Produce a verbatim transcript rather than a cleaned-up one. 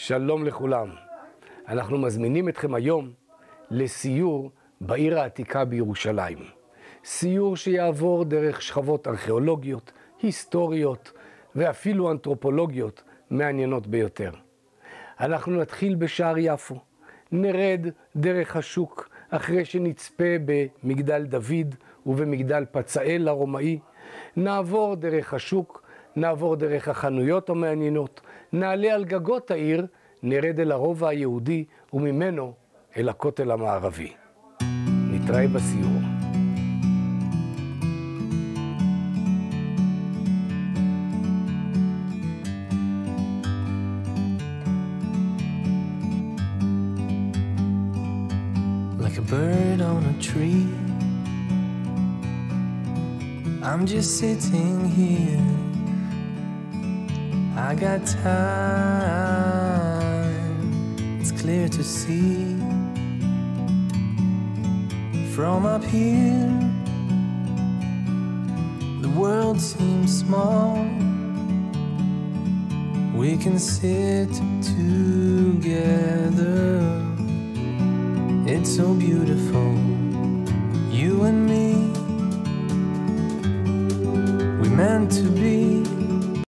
שלום לכולם. אנחנו מזמינים אתכם היום לסיור בעיר העתיקה בירושלים. סיור שיעבור דרך שכבות ארכיאולוגיות, היסטוריות ואפילו אנתרופולוגיות מעניינות ביותר. אנחנו נתחיל בשער יפו, נרד דרך השוק אחרי שנצפה במגדל דוד ובמגדל פצאל הרומאי, נעבור דרך השוק, נעבור דרך החנויות המעניינות, נעלה על גגות העיר, נרד אל הרובע היהודי וממנו אל הכותל המערבי. נתראה בסיור. Like a bird on a tree, I'm just sitting here. I got time, it's clear to see. From up here, the world seems small. We can sit together. It's so beautiful, you and me. We meant to be.